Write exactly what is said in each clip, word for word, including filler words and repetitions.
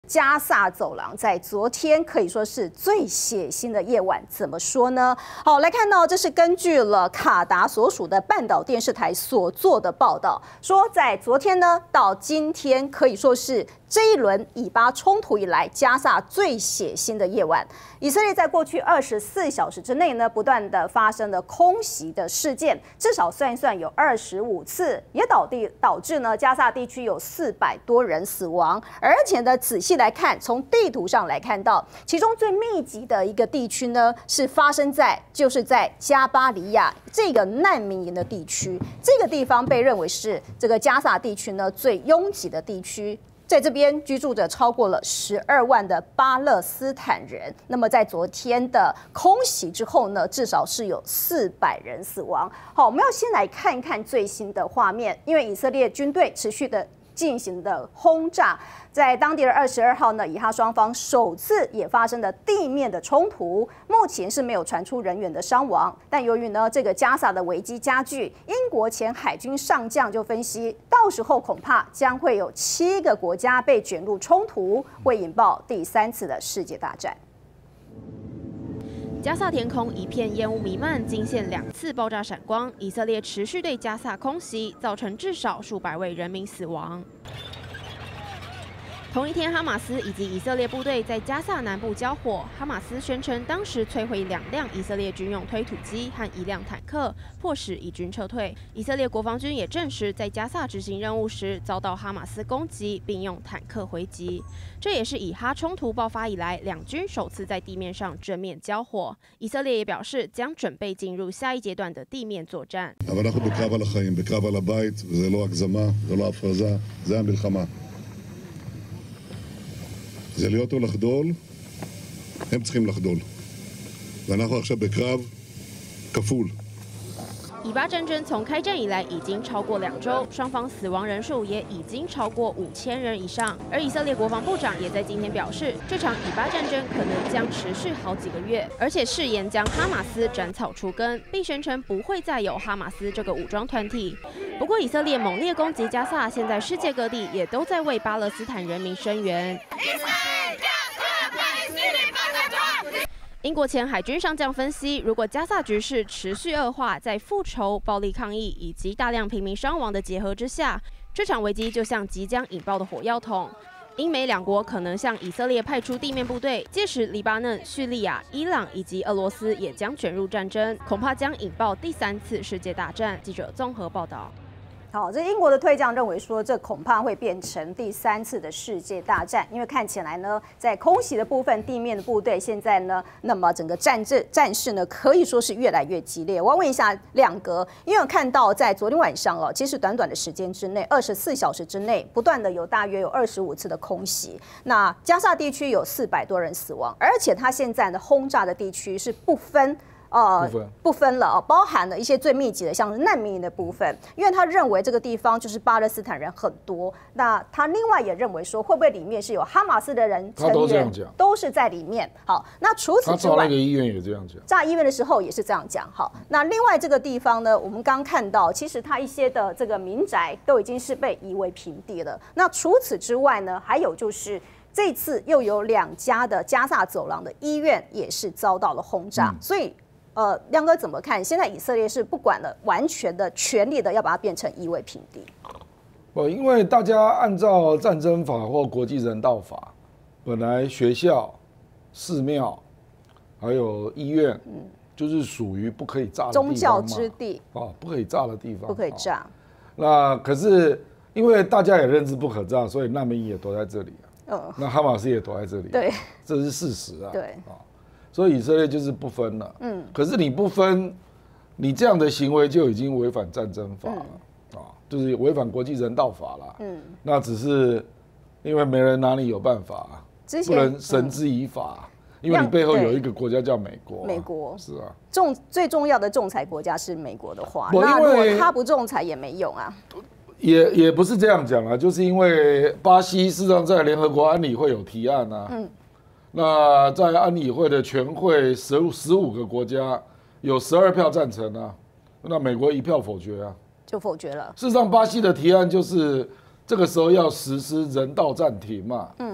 加萨走廊在昨天可以说是最血腥的夜晚，怎么说呢？好，来看到这是根据了卡达所属的半岛电视台所做的报道，说在昨天呢到今天可以说是这一轮以巴冲突以来加萨最血腥的夜晚。以色列在过去二十四小时之内呢，不断的发生了空袭的事件，至少算一算有二十五次，也导致导致呢加萨地区有四百多人死亡，而且呢仔细来看，从地图上来看到，其中最密集的一个地区呢，是发生在就是在加巴利亚这个难民营的地区。这个地方被认为是这个加萨地区呢最拥挤的地区。在这边居住着超过了十二万的巴勒斯坦人。那么在昨天的空袭之后呢，至少是有四百人死亡。好，我们要先来看一看最新的画面，因为以色列军队持续的进行的轰炸，在当地的二十二号呢，以哈双方首次也发生了地面的冲突，目前是没有传出人员的伤亡。但由于呢这个加萨的危机加剧，英国前海军上将就分析，到时候恐怕将会有七个国家被卷入冲突，会引爆第三次的世界大战。 加萨天空一片烟雾弥漫，惊现两次爆炸闪光。以色列持续对加萨空袭，造成至少数百位人民死亡。同一天，哈马斯以及以色列部队在加萨南部交火。哈马斯宣称，当时摧毁两辆以色列军用推土机和一辆坦克，迫使以军撤退。以色列国防军也证实，在加萨执行任务时遭到哈马斯攻击，并用坦克回击。这也是以哈冲突爆发以来，两军首次在地面上正面交火。以色列也表示，将准备进入下一阶段的地面作战。 זה להיות או לחדול, הם צריכים לחדול. ואנחנו עכשיו בקרב כפול. 以巴战争从开战以来已经超过两周，双方死亡人数也已经超过五千人以上。而以色列国防部长也在今天表示，这场以巴战争可能将持续好几个月，而且誓言将哈马斯斩草除根，并宣称不会再有哈马斯这个武装团体。不过，以色列猛烈攻击加萨，现在世界各地也都在为巴勒斯坦人民声援。英国前海军上将分析，如果加萨局势持续恶化，在复仇、暴力抗议以及大量平民伤亡的结合之下，这场危机就像即将引爆的火药桶。英美两国可能向以色列派出地面部队，届时黎巴嫩、叙利亚、伊朗以及俄罗斯也将卷入战争，恐怕将引爆第三次世界大战。记者综合报道。 好，这英国的退将认为说，这恐怕会变成第三次的世界大战，因为看起来呢，在空袭的部分，地面的部队现在呢，那么整个战阵战事呢，可以说是越来越激烈。我要问一下亮哥，因为我看到在昨天晚上哦，其实短短的时间之内，二十四小时之内，不断的有大约有二十五次的空袭。那加萨地区有四百多人死亡，而且它现在的轰炸的地区是不分。呃，不分, 不分了哦，包含了一些最密集的，像是难民营的部分，因为他认为这个地方就是巴勒斯坦人很多。那他另外也认为说，会不会里面是有哈马斯的人成员， 他都这样讲， 都是在里面。好，那除此之外， 他炸那个医院也这样讲， 炸医院的时候也是这样讲。好，那另外这个地方呢，我们刚看到，其实它一些的这个民宅都已经是被夷为平地了。那除此之外呢，还有就是。这次又有两家的加萨走廊的医院也是遭到了轰炸，嗯、所以。呃，亮哥怎么看？现在以色列是不管了，完全的全力的要把它变成夷为平地。 不，因为大家按照战争法或国际人道法，本来学校、寺庙还有医院，嗯，就是属于不可以炸的地方嘛， 宗教之地啊，不可以炸的地方， 不可以炸。 那可是因为大家也认知不可炸，所以难民也躲在这里啊。嗯，那哈马斯也躲在这里， 对， 这是事实啊。 对啊。所以以色列就是不分了，嗯，可是你不分，你这样的行为就已经违反战争法了，嗯、啊，就是违反国际人道法了，嗯，那只是因为没人拿你有办法，不能绳之以法，嗯、因为你背后有一个国家叫美国， 美国是啊， 仲最重要的仲裁国家是美国的话，那如果他不仲裁也没用啊。 也也不是这样讲啊，就是因为巴西事实上在联合国安理会有提案啊，嗯。那在安理会的全会十十五个国家有十二票赞成啊，那美国一票否决啊， 就否决了。 事实上，巴西的提案就是这个时候要实施人道暂停嘛，嗯，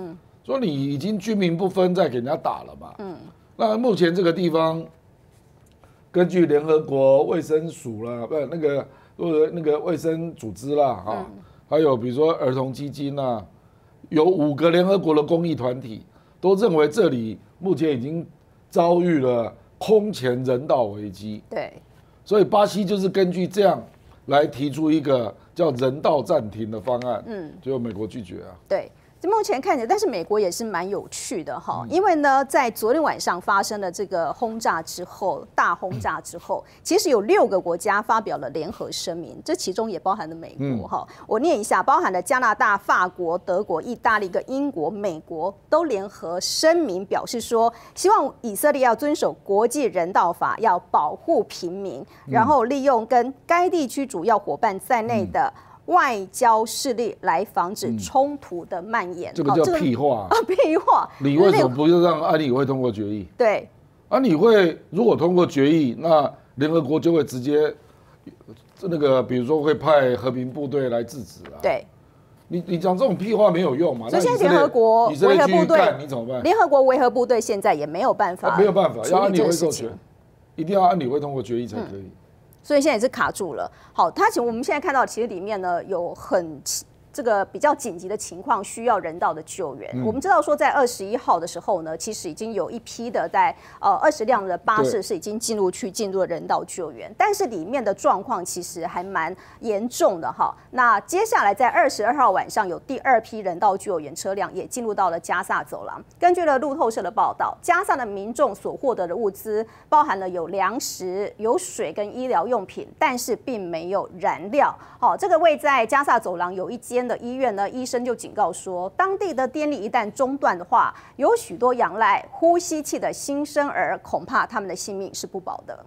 说你已经军民不分，再给人家打了嘛。嗯，那目前这个地方，根据联合国卫生署啦，不那个呃那个卫生组织啦，啊、嗯，还有比如说儿童基金啦，有五个联合国的公益团体都认为这里目前已经遭遇了空前人道危机。 对， 所以巴西就是根据这样来提出一个叫人道暂停的方案，嗯，结果美国拒绝啊。 对。目前看起来，但是美国也是蛮有趣的哈，因为呢，在昨天晚上发生的这个轰炸之后，大轰炸之后，其实有六个国家发表了联合声明，这其中也包含了美国哈。我念一下，包含了加拿大、法国、德国、意大利跟英国、美国都联合声明表示说，希望以色列要遵守国际人道法，要保护平民，然后利用跟该地区主要伙伴在内的外交势力来防止冲突的蔓延。 这个叫屁话啊！屁话！ 你为什么不让安理会通过决议？ 对， 安理会如果通过决议，那联合国就会直接那个，比如说会派和平部队来制止啊。 对， 你你讲这种屁话没有用嘛？ 所以现在联合国维和部队， 你怎么办？ 联合国维和部队现在也没有办法， 没有办法，要安理会授权，一定要安理会通过决议才可以。嗯， 所以现在也是卡住了。好，它其实我们现在看到，其实里面呢有很这个比较紧急的情况，需要人道的救援。嗯、我们知道说，在二十一号的时候呢，其实已经有一批的在呃二十辆的巴士是已经进入去进入了人道救援，但是里面的状况其实还蛮严重的哈。那接下来在二十二号晚上，有第二批人道救援车辆也进入到了加萨走廊。根据了路透社的报道，加萨的民众所获得的物资包含了有粮食、有水跟医疗用品，但是并没有燃料。好，这个位在加萨走廊有一间的医院呢，医生就警告说，当地的电力一旦中断的话，有许多仰赖呼吸器的新生儿，恐怕他们的性命是不保的。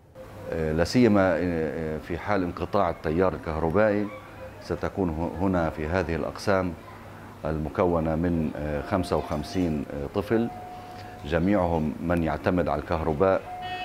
لا سيما في حال انقطاع التيار الكهربائي ستكون هنا في هذه الأقسام المكونة من خمسة وخمسين طفل جميعهم من يعتمد على الكهرباء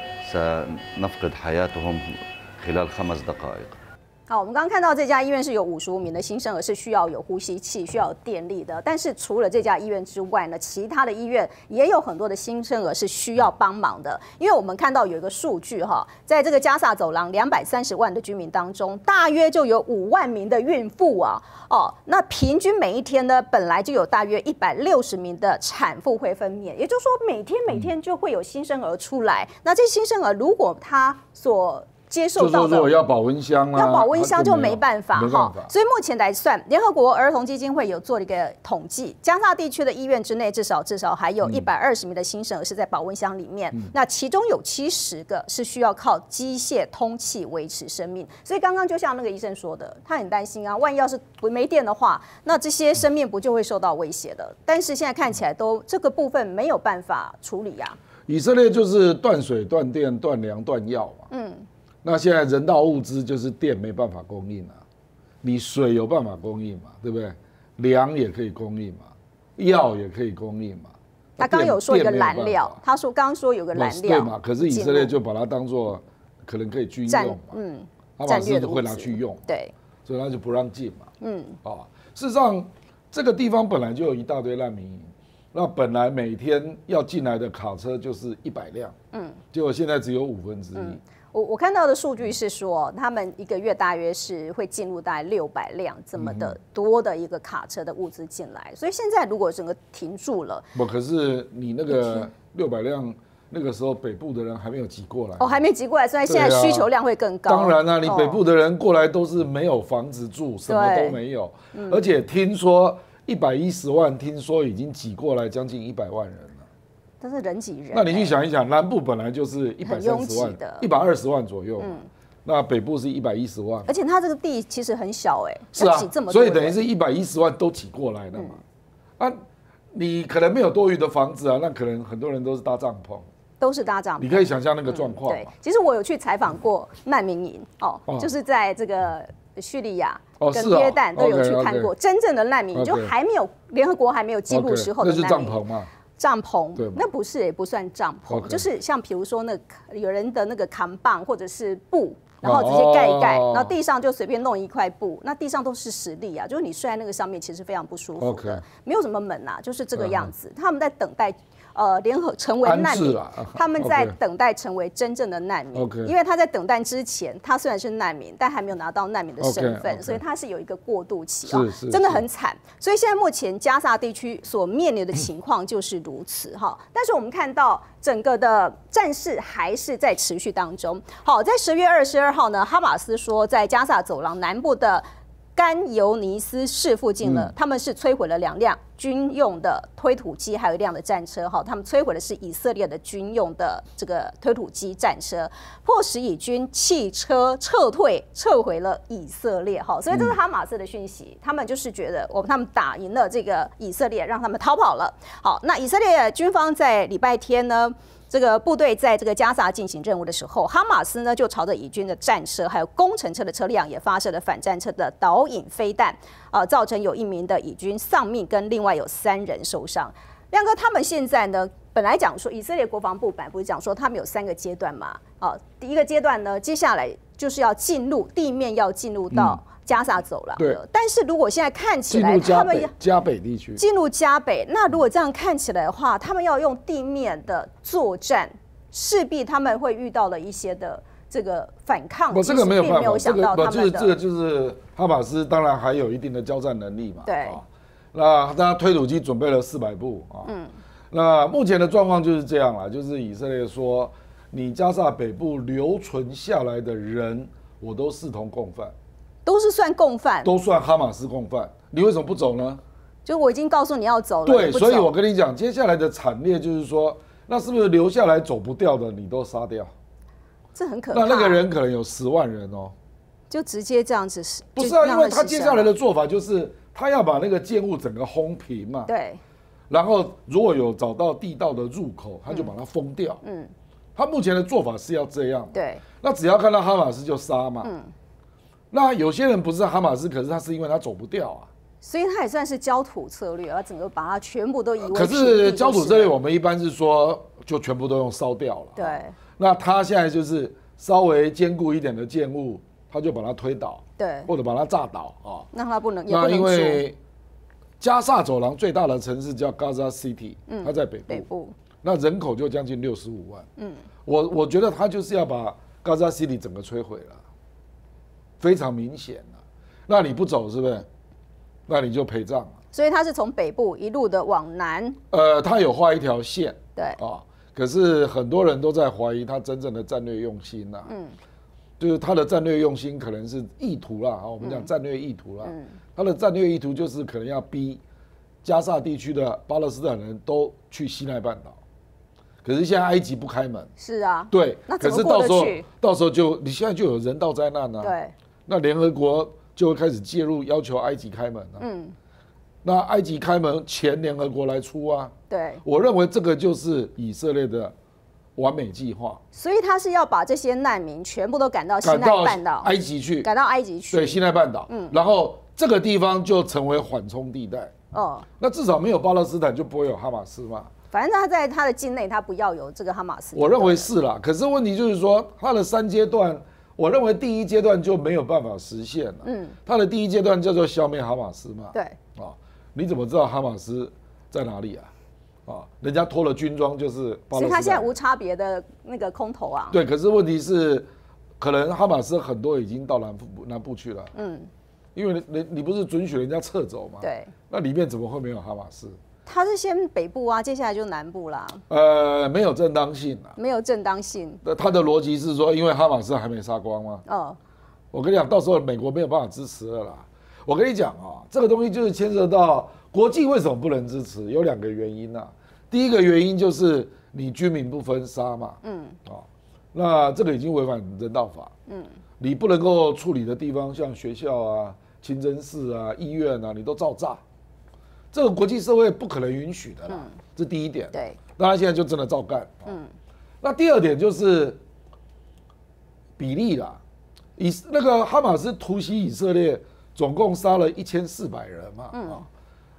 سنفقد حياتهم خلال خمس دقائق。 好，我们刚刚看到这家医院是有五十五名的新生儿是需要有呼吸器、需要有电力的。但是除了这家医院之外呢，其他的医院也有很多的新生儿是需要帮忙的。因为我们看到有一个数据哈，在这个加萨走廊两百三十万的居民当中，大约就有五万名的孕妇啊，哦，那平均每一天呢，本来就有大约一百六十名的产妇会分娩，也就是说每天每天就会有新生儿出来。那这新生儿如果他所接受到的， 就是说要保温箱啊， 要保温箱就没办法哈。所以目前来算，联合国儿童基金会有做了一个统计，加萨地区的医院之内至少至少还有一百二十名的新生儿是在保温箱里面，嗯、那其中有七十个是需要靠机械通气维持生命。所以刚刚就像那个医生说的，他很担心啊，万一要是没电的话，那这些生命不就会受到威胁的？但是现在看起来都这个部分没有办法处理啊。 以色列就是断水、断电、断粮、断药嘛。嗯。那现在人道物资就是电没办法供应啊，你水有办法供应嘛，对不对？粮也可以供应嘛，药也可以供应嘛。 他刚有说一个燃料，他说刚刚说有个燃料， 对嘛？可是以色列就把它当作可能可以军用嘛，嗯，哈马斯会拿去用， 对， 所以他就不让进嘛，嗯，啊，事实上这个地方本来就有一大堆难民营，那本来每天要进来的卡车就是一百辆，嗯，结果现在只有五分之一。嗯我我看到的数据是说，他们一个月大约是会进入大概六百辆这么的多的一个卡车的物资进来，所以现在如果整个停住了， 不，可是你那个六百辆，那个时候北部的人还没有挤过来， 哦，还没挤过来，所以现在需求量会更高。 当然啦、啊，你北部的人过来都是没有房子住，什么都没有，嗯、而且听说一百一十万，听说已经挤过来将近一百万人。 但是人挤人， 那你去想一想，南部本来就是一百三十万、一百二十万左右，嗯，那北部是一百一十万， 而且它这个地其实很小，哎， 是啊，所以等于是一百一十万都挤过来了嘛，嗯、啊，你可能没有多余的房子啊，那可能很多人都是搭帐篷， 都是搭帐篷， 你可以想象那个状况、 嗯。对，其实我有去采访过难民营哦，哦就是在这个叙利亚跟约旦都有去看过真正的难民营，就还没有联合国还没有进入时候的难民营。 那是帐篷嘛。 帐篷对吗？ 那不是，也不算帐篷， Okay 就是像比如说那有人的那个扛棒或者是布。然后直接盖一盖， 哦然后地上就随便弄一块布，那地上都是实力啊，就是你睡在那个上面，其实非常不舒服的， Okay 没有什么门啊，就是这个样子。他们在等待。呃，联合成为难民，他们在等待成为真正的难民。 Okay 因为他在等待之前，他虽然是难民，但还没有拿到难民的身份， Okay 所以他是有一个过渡期啊， 真的很惨。所以现在目前加萨地区所面临的情况就是如此哈。但是我们看到整个的战事还是在持续当中。好，在十月二十二号呢，哈马斯说在加萨走廊南部的甘尤尼斯市附近呢，他们是摧毁了两辆军用的推土机，还有一辆的战车。哈，他们摧毁的是以色列的军用的这个推土机战车，迫使以军汽车撤退，撤回了以色列。哈，所以这是哈马斯的讯息，他们就是觉得我他们打赢了这个以色列，让他们逃跑了。好，那以色列军方在礼拜天呢？这个部队在这个加萨进行任务的时候，哈马斯呢就朝着以军的战车还有工程车的车辆也发射了反战车的导引飞弹，呃，造成有一名的以军丧命，跟另外有三人受伤。亮哥，他们现在呢，本来讲说以色列国防部本来不是讲说他们有三个阶段嘛？啊、呃，第一个阶段呢，接下来就是要进入地面，要进入到加萨走廊。 对。 但是如果现在看起来，他们要加北地区进入加北，那如果这样看起来的话，他们要用地面的作战，势必他们会遇到了一些的这个反抗。 我这个没有办法， 没有想到他们的、 这个、这个就是哈马斯当然还有一定的交战能力嘛。 对。 啊、那他推土机准备了四百部啊。嗯。那目前的状况就是这样啦，就是以色列说，你加萨北部留存下来的人，我都视同共犯。 都是算共犯， 都算哈马斯共犯，你为什么不走呢？ 就我已经告诉你要走了， 对，所以我跟你讲，接下来的惨烈就是说，那是不是留下来走不掉的，你都杀掉？ 这很可怕。 那那个人可能有十万人哦， 就直接这样子是？ 不是啊，因为他接下来的做法就是他要把那个建物整个轰平嘛， 对。 然后如果有找到地道的入口，他就把它封掉。嗯，他目前的做法是要这样。 对。 那只要看到哈马斯就杀嘛。嗯。那有些人不是哈马斯，可是他是因为他走不掉啊， 所以他也算是焦土策略，要整个把它全部都夷为平地。 可是焦土策略，我们一般是说就全部都用烧掉了。 对。 那他现在就是稍微坚固一点的建物，他就把它推倒， 对， 或者把它炸倒啊。 那他不能，也不能那因为加萨走廊最大的城市叫 Gaza City， 嗯， 它在北部， 北部， 那人口就将近六十五万。嗯，我我觉得他就是要把 Gaza City 整个摧毁了。非常明显了，那你不走是不是？那你就陪葬了。 所以他是从北部一路的往南。 呃，他有画一条线， 对啊，可是很多人都在怀疑他真正的战略用心呐、啊。嗯，就是他的战略用心可能是意图啦，啊，我们讲战略意图啦。嗯，他的战略意图就是可能要逼加萨地区的巴勒斯坦人都去西奈半岛。可是现在埃及不开门。 是啊。 对。 那怎么过得去？ 可是到时候，到时候就你现在就有人道灾难啊。 对。 那联合国就会开始介入，要求埃及开门了。嗯，那埃及开门，钱联合国来出啊。 对， 我认为这个就是以色列的完美计划。 所以他是要把这些难民全部都赶到西奈半岛、 埃及去， 赶到埃及去。 对，西奈半岛。嗯，然后这个地方就成为缓冲地带。哦，那至少没有巴勒斯坦，就不会有哈马斯嘛。 反正他在他的境内，他不要有这个哈马斯。 我认为是啦，可是问题就是说，他的三阶段。我認為第一階段就沒有辦法實現了。嗯，他的第一階段叫做消滅哈馬斯嘛。 對。 啊，你怎麼知道哈馬斯在哪裡啊？啊，人家脫了軍裝就是巴勒斯坦。 所以他現在無差別的那個空投啊。 對，可是問題是，可能哈馬斯很多已經到南部南部去了。嗯。因為你你不是准許人家撤走嘛？ 對。 那裡面怎麼會沒有哈馬斯？ 他是先北部啊，接下來就南部啦。 呃，沒有正當性啊。 沒有正當性。 他的邏輯是說，因為哈馬斯還沒殺光嗎？哦。我跟你講，到時候美國沒有辦法支持了啦。我跟你講啊，這個東西就是牽涉到國際為什麼不能支持，有兩個原因啊。第一個原因就是你軍民不分殺嘛。嗯。啊，那這個已經違反人道法。嗯。你不能夠處理的地方，像學校啊、清真寺啊、醫院啊，你都照炸。這個國際社會不可能允許的啦，嗯、這第一點。 對， 那他現在就真的照幹。嗯，那第二點就是比例啦，以那個哈馬斯突襲以色列，總共殺了一千四百人嘛。嗯，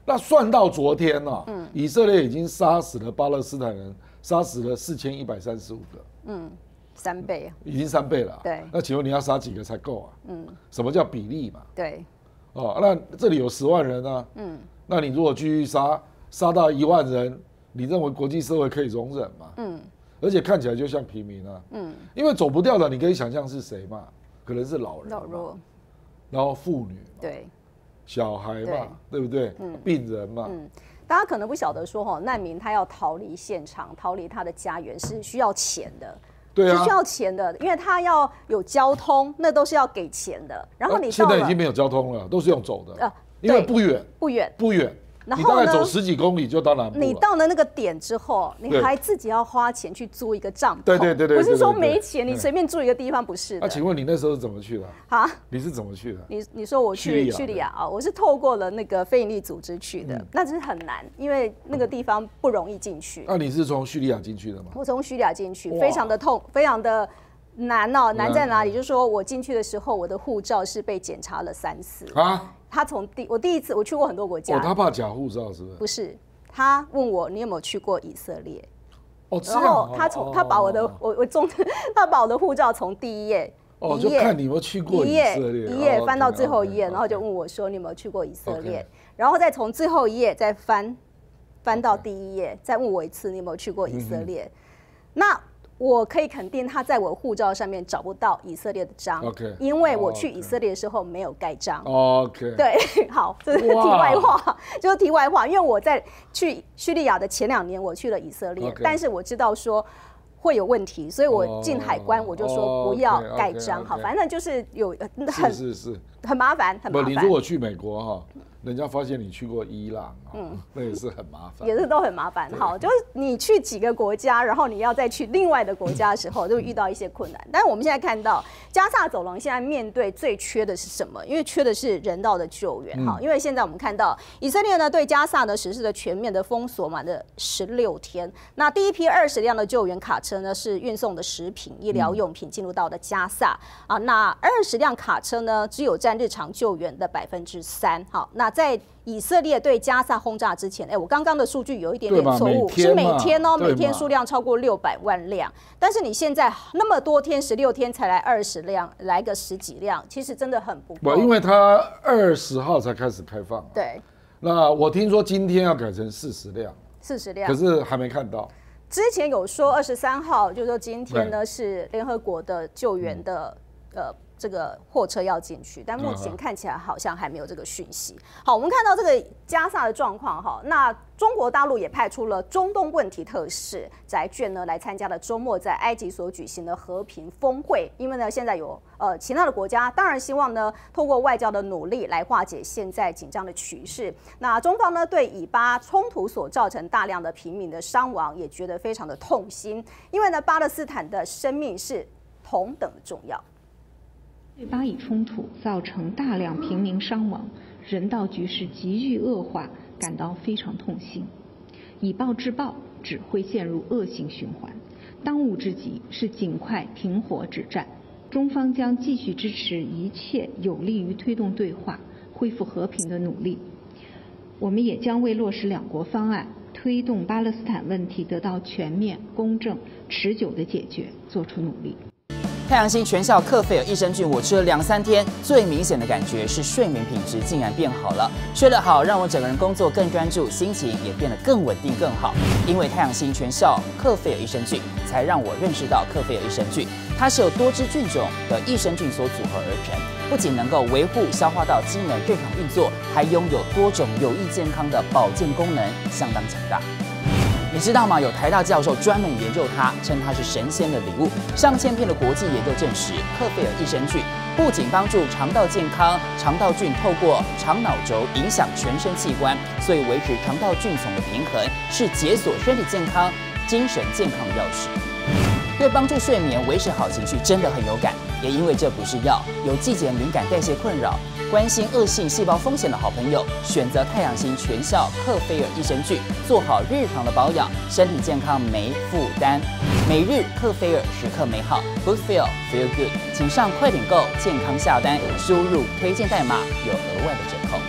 那算到昨天啊，嗯，以色列已经杀死了巴勒斯坦人，杀死了四千一百三十五个， 嗯，三倍， 已经三倍了、啊。 对， 那请问你要杀几个才够啊？嗯，什么叫比例嘛？ 对， 哦，那这里有十万人啊，嗯，那你如果继续杀，杀到一万人，你认为国际社会可以容忍吗？嗯，而且看起来就像平民啊，嗯，因为走不掉的，你可以想象是谁嘛？可能是老人、老弱，然后妇女， 对。 小孩嘛， 对, 对不对？嗯，病人嘛，嗯， 大家可能不晓得说哈，难民他要逃离现场，逃离他的家园是需要钱的， 对啊， 是需要钱的，因为他要有交通，那都是要给钱的。然后你现在已经没有交通了，都是用走的，呃，因为不远， 不远， 不远。你大概走十几公里就到南部了。 你到了那个点之后，你还自己要花钱去租一个帐篷。 对对对对， 不是说没钱你随便住一个地方，不是的。 那请问你那时候是怎么去的？啊？你是怎么去的？ 你你说我去叙利亚啊，我是透过了那个非营利组织去的，那只是很难，因为那个地方不容易进去。 那你是从叙利亚进去的吗？ 我从叙利亚进去，非常的痛，非常的难哦。难在哪里？就是说我进去的时候，我的护照是被检查了三次啊。他从第我第一次我去过很多国家， 哦，他怕假护照是不是？ 不是，他问我你有没有去过以色列？ 哦， 然后他从他把我的我我中他把我的护照从第一页哦，就看你有没有去过以色列， 一页翻到最后一页，然后就问我说你有没有去过以色列？然后再从最后一页再翻翻到第一页，再问我一次你有没有去过以色列？那我可以肯定，他在我护照上面找不到以色列的章， okay, 因为我去以色列的时候没有盖章。 OK， 对，好，这是题外话，就是题外话。因为我在去叙利亚的前两年，我去了以色列， okay, 但是我知道说会有问题，所以我进海关我就说不要盖章。好，反正就是有很是是是很麻烦，很麻烦。 不，你如果去美国哈。人家发现你去过伊朗，嗯，那也是很麻烦， 也是都很麻烦。好，就是你去几个国家，然后你要再去另外的国家的时候，就会遇到一些困难。但是我们现在看到加萨走廊现在面对最缺的是什么？因为缺的是人道的救援。哈、嗯，因为现在我们看到以色列呢对加萨呢实施了全面的封锁满了十六天。那第一批二十辆的救援卡车呢是运送的食品、医疗用品进入到的加萨、嗯、啊。那二十辆卡车呢只有占日常救援的百分之三。好，那在以色列对加萨轰炸之前，哎，我刚刚的数据有一点点错误，是每天哦，每天数量超过六百万辆。但是你现在那么多天，十六天才来二十辆，来个十几辆，其实真的很不够。 不，因为它二十号才开始开放、啊。 对。 那我听说今天要改成四十辆。 四十辆。 可是还没看到。 之前有说二十三号，就是说今天呢是联合国的救援的、嗯、呃。这个货车要进去，但目前看起来好像还没有这个讯息。好，我们看到这个加萨的状况哈，那中国大陆也派出了中东问题特使翟隽呢来参加了周末在埃及所举行的和平峰会。因为呢，现在有呃其他的国家当然希望呢透过外交的努力来化解现在紧张的局势。那中方呢对以巴冲突所造成大量的平民的伤亡也觉得非常的痛心，因为呢巴勒斯坦的生命是同等的重要。 对巴以冲突造成大量平民伤亡，人道局势急剧恶化，感到非常痛心。以暴制暴只会陷入恶性循环，当务之急是尽快停火止战。中方将继续支持一切有利于推动对话、恢复和平的努力。我们也将为落实两国方案，推动巴勒斯坦问题得到全面、公正、持久的解决做出努力。 太阳星全效克菲尔益生菌，我吃了两三天，最明显的感觉是睡眠品质竟然变好了。睡得好，让我整个人工作更专注，心情也变得更稳定更好。因为太阳星全效克菲尔益生菌，才让我认识到克菲尔益生菌，它是由多支菌种的益生菌所组合而成，不仅能够维护消化道机能正常运作，还拥有多种有益健康的保健功能，相当强大。你知道吗？有台大教授专门研究它，称它是神仙的礼物。上千篇的国际研究证实，克菲尔益生菌不仅帮助肠道健康，肠道菌透过肠脑轴影响全身器官，所以维持肠道菌丛的平衡是解锁身体健康、精神健康的钥匙。对帮助睡眠、维持好情绪真的很有感。也因为这不是药，有季节敏感、代谢困扰、关心恶性细胞风险的好朋友，选择太阳星全效克菲尔益生菌，做好日常的保养，身体健康没负担。每日克菲尔，时刻美好 ，Good Feel Feel Good， 请上快点购健康下单，输入推荐代码有额外的折扣。